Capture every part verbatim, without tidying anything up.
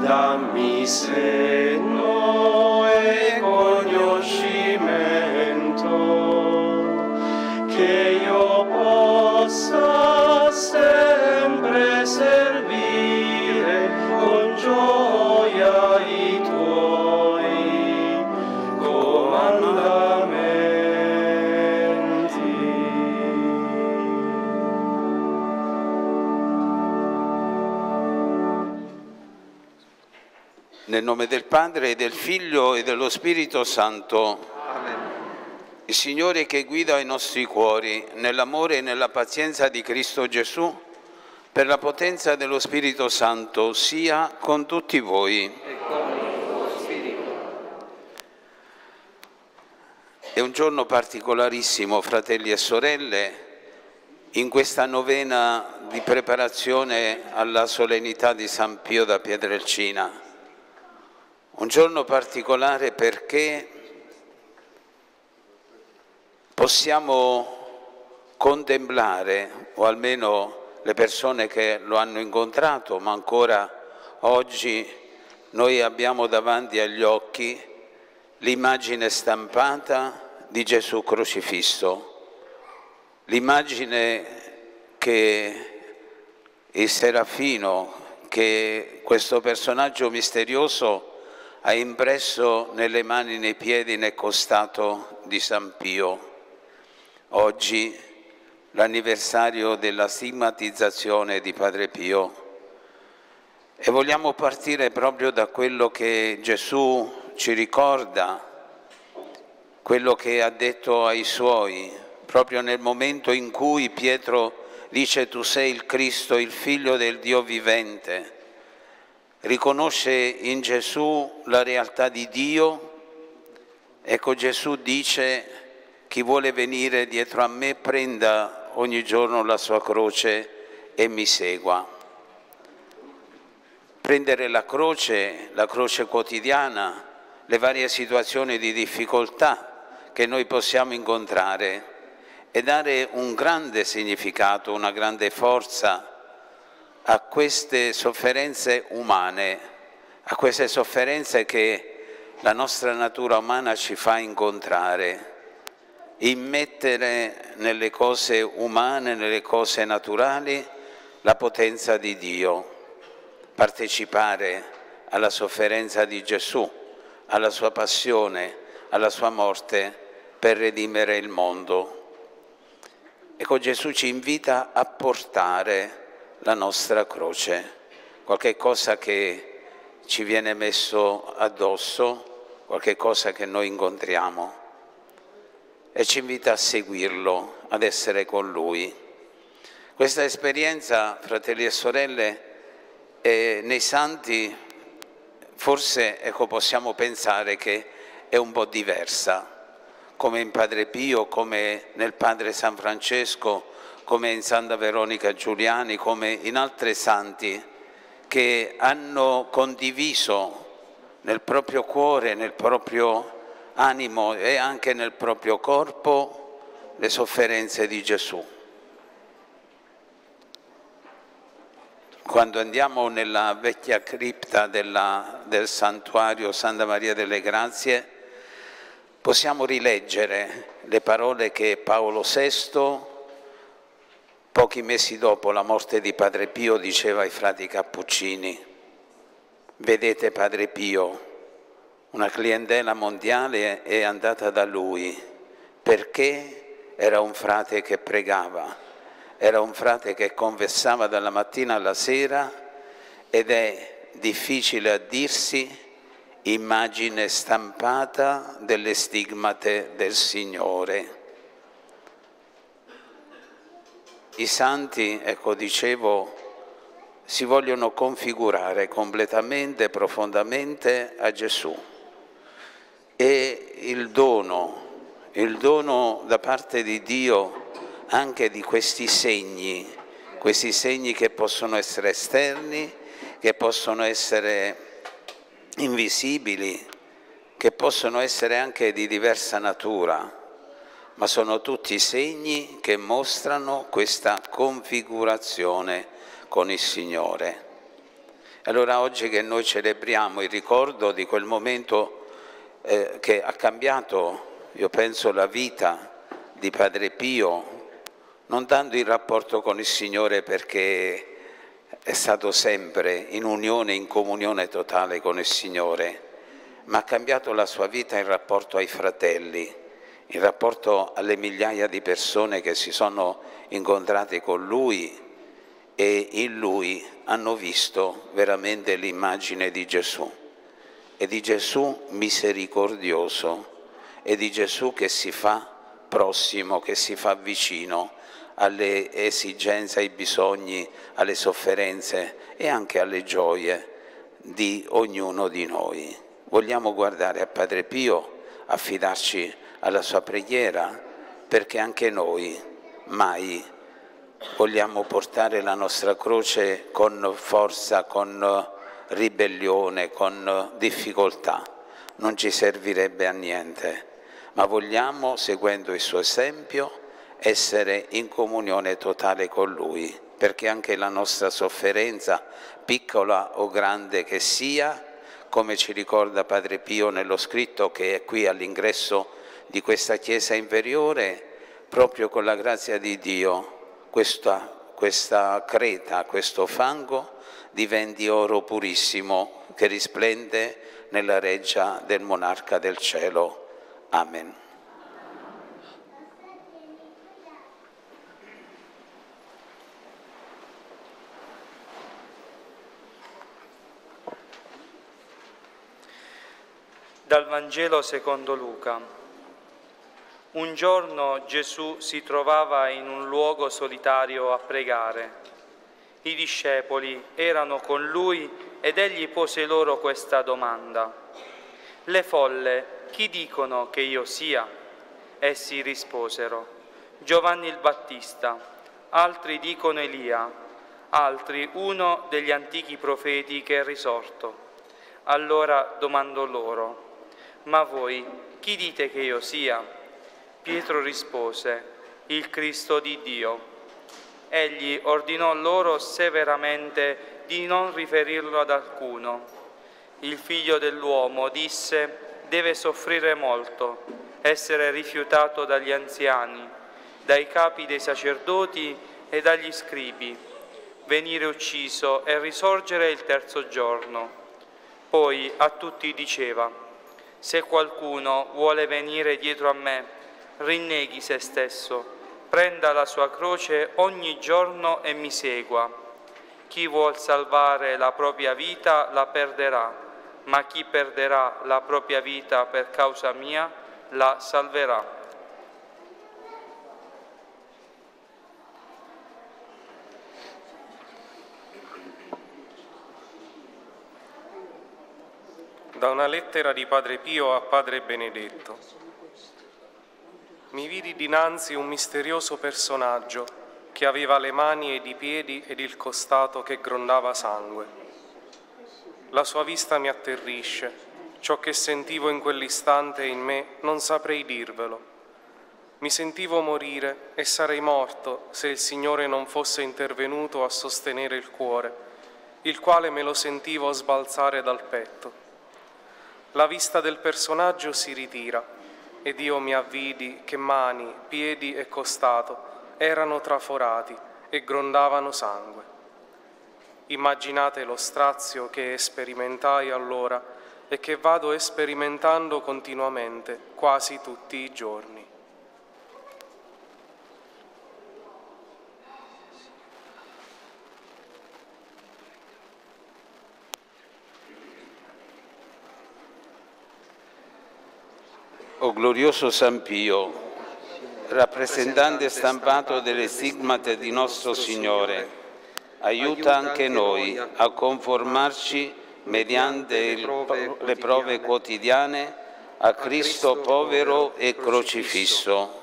dammi senno e conoscimento, che io possa sempre servire con gioia i tuoi comandamenti. Nel nome del Padre, e del Figlio e dello Spirito Santo. Amen. Il Signore che guida i nostri cuori nell'amore e nella pazienza di Cristo Gesù, per la potenza dello Spirito Santo, sia con tutti voi. E con il tuo spirito. È un giorno particolarissimo, fratelli e sorelle, in questa novena di preparazione alla solennità di San Pio da Pietrelcina. Un giorno particolare perché possiamo contemplare, o almeno le persone che lo hanno incontrato, ma ancora oggi noi abbiamo davanti agli occhi l'immagine stampata di Gesù crocifisso, l'immagine che il Serafino, che questo personaggio misterioso ha impresso nelle mani, nei piedi, nel costato di San Pio. Oggi l'anniversario della stigmatizzazione di Padre Pio e vogliamo partire proprio da quello che Gesù ci ricorda, quello che ha detto ai Suoi, proprio nel momento in cui Pietro dice: tu sei il Cristo, il Figlio del Dio vivente. Riconosce in Gesù la realtà di Dio. Ecco, Gesù dice: chi vuole venire dietro a me prenda ogni giorno la sua croce e mi segua. Prendere la croce, la croce quotidiana, le varie situazioni di difficoltà che noi possiamo incontrare e dare un grande significato, una grande forza a queste sofferenze umane, a queste sofferenze che la nostra natura umana ci fa incontrare, immettere nelle cose umane, nelle cose naturali, la potenza di Dio, partecipare alla sofferenza di Gesù, alla sua passione, alla sua morte per redimere il mondo. Ecco, Gesù ci invita a portare la nostra croce, qualche cosa che ci viene messo addosso, qualche cosa che noi incontriamo, e ci invita a seguirlo, ad essere con Lui. Questa esperienza, fratelli e sorelle, eh, nei santi forse, ecco, possiamo pensare che è un po' diversa, come in Padre Pio, come nel Padre San Francesco, come in Santa Veronica Giuliani, come in altri santi che hanno condiviso nel proprio cuore, nel proprio animo e anche nel proprio corpo le sofferenze di Gesù. Quando andiamo nella vecchia cripta della, del santuario Santa Maria delle Grazie, possiamo rileggere le parole che Paolo sesto, pochi mesi dopo la morte di Padre Pio, diceva ai frati cappuccini: vedete Padre Pio, una clientela mondiale è andata da lui perché era un frate che pregava, era un frate che confessava dalla mattina alla sera ed è difficile a dirsi immagine stampata delle stigmate del Signore. I santi, ecco, dicevo, si vogliono configurare completamente, profondamente a Gesù. E il dono, il dono da parte di Dio anche di questi segni, questi segni che possono essere esterni, che possono essere invisibili, che possono essere anche di diversa natura, ma sono tutti segni che mostrano questa configurazione con il Signore. Allora oggi che noi celebriamo il ricordo di quel momento eh, che ha cambiato, io penso, la vita di Padre Pio, non tanto il rapporto con il Signore, perché è stato sempre in unione, in comunione totale con il Signore, ma ha cambiato la sua vita in rapporto ai fratelli, in rapporto alle migliaia di persone che si sono incontrate con Lui e in Lui hanno visto veramente l'immagine di Gesù, e di Gesù misericordioso, e di Gesù che si fa prossimo, che si fa vicino alle esigenze, ai bisogni, alle sofferenze e anche alle gioie di ognuno di noi. Vogliamo guardare a Padre Pio, affidarci alla sua preghiera, perché anche noi mai vogliamo portare la nostra croce con forza, con ribellione, con difficoltà. Non ci servirebbe a niente, ma vogliamo, seguendo il suo esempio, essere in comunione totale con Lui, perché anche la nostra sofferenza, piccola o grande che sia, come ci ricorda Padre Pio nello scritto che è qui all'ingresso di questa chiesa inferiore, proprio con la grazia di Dio, questa, questa creta, questo fango diventi oro purissimo che risplende nella reggia del monarca del cielo. Amen. Dal Vangelo secondo Luca. Un giorno Gesù si trovava in un luogo solitario a pregare. I discepoli erano con lui ed egli pose loro questa domanda: le folle chi dicono che io sia? Essi risposero: Giovanni il Battista, altri dicono Elia, altri uno degli antichi profeti che è risorto. Allora domandò loro: ma voi chi dite che io sia? Pietro rispose: il Cristo di Dio. Egli ordinò loro severamente di non riferirlo ad alcuno. Il figlio dell'uomo, disse, deve soffrire molto, essere rifiutato dagli anziani, dai capi dei sacerdoti e dagli scribi, venire ucciso e risorgere il terzo giorno. Poi a tutti diceva: se qualcuno vuole venire dietro a me, rinneghi se stesso, prenda la sua croce ogni giorno e mi segua. Chi vuol salvare la propria vita la perderà, ma chi perderà la propria vita per causa mia la salverà. Da una lettera di Padre Pio a Padre Benedetto. Mi vidi dinanzi un misterioso personaggio che aveva le mani ed i piedi ed il costato che grondava sangue. La sua vista mi atterrisce, ciò che sentivo in quell'istante in me non saprei dirvelo. Mi sentivo morire e sarei morto se il Signore non fosse intervenuto a sostenere il cuore, il quale me lo sentivo sbalzare dal petto. La vista del personaggio si ritira ed io mi avvidi che mani, piedi e costato erano traforati e grondavano sangue. Immaginate lo strazio che sperimentai allora e che vado sperimentando continuamente, quasi tutti i giorni. O glorioso San Pio, rappresentante stampato delle stigmate di nostro Signore, aiuta anche noi a conformarci mediante il, le prove quotidiane a Cristo povero e crocifisso.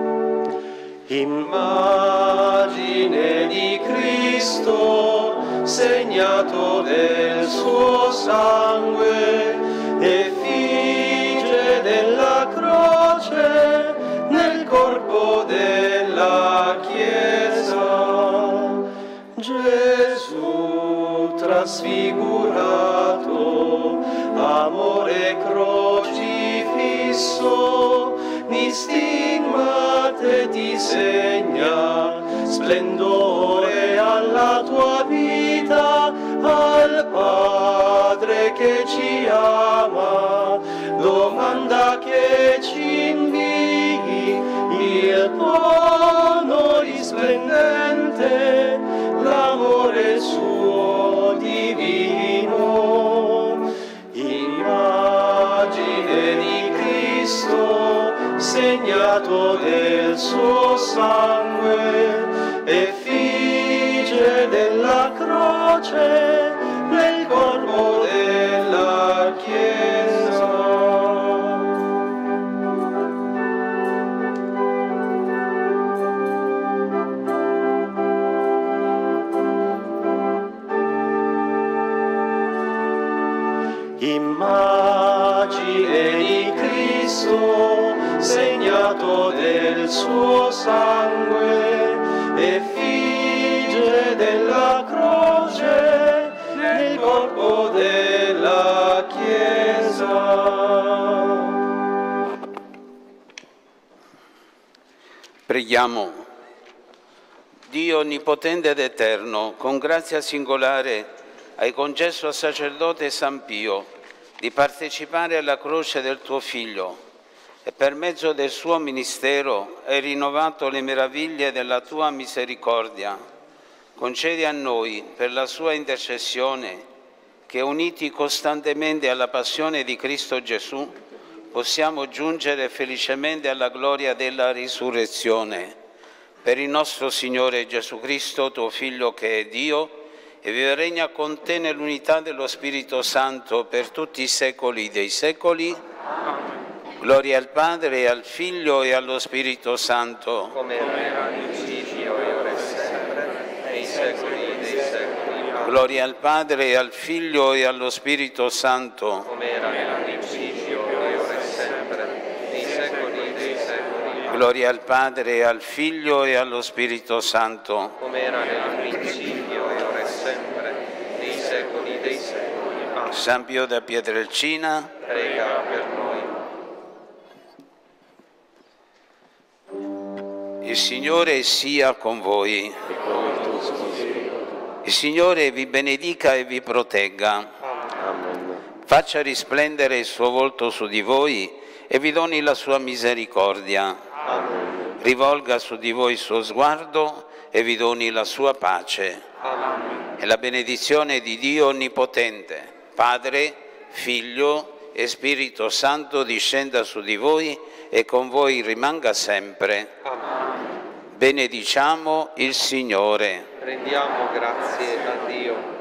Immagine di Cristo, segnato del suo sangue, effigie della croce nel corpo della Chiesa. Gesù trasfigurato, amore crocifisso, di stigmate ti segna, splendore alla tua vita, al Padre che ci ama, domanda che ci invii il dono risplendente, l'amore suo divino, immagine di Cristo, segnato del suo sangue, effigie della croce nel corpo della Chiesa. Immagine di Cristo, segnato del suo sangue, effigie della croce nel corpo della Chiesa. Preghiamo. Dio onnipotente ed eterno, con grazia singolare hai concesso al sacerdote San Pio di partecipare alla croce del tuo Figlio e per mezzo del suo ministero hai rinnovato le meraviglie della tua misericordia. Concedi a noi, per la sua intercessione, che uniti costantemente alla passione di Cristo Gesù, possiamo giungere felicemente alla gloria della risurrezione. Per il nostro Signore Gesù Cristo, tuo Figlio che è Dio, e vive e regna con te nell'unità dello Spirito Santo per tutti i secoli dei secoli. Amen. Gloria al Padre, e al Figlio, e allo Spirito Santo. Come era in principio e ora e sempre, nei secoli dei secoli. Amen. Gloria al Padre, e al Figlio, e allo Spirito Santo. Come era in principio e ora e sempre, nei secoli dei secoli. Gloria al Padre, e al Figlio, e allo Spirito Santo. Come era nel principio e ora e sempre, nei secoli dei secoli. Amen. San Pio da Pietrelcina, prega per noi. Il Signore sia con voi. Il Signore vi benedica e vi protegga. Amen. Faccia risplendere il suo volto su di voi e vi doni la sua misericordia. Amen. Rivolga su di voi il suo sguardo e vi doni la sua pace. Amen. E la benedizione di Dio Onnipotente, Padre, Figlio e Spirito Santo discenda su di voi e con voi rimanga sempre. Amen. Benediciamo il Signore. Rendiamo grazie a Dio.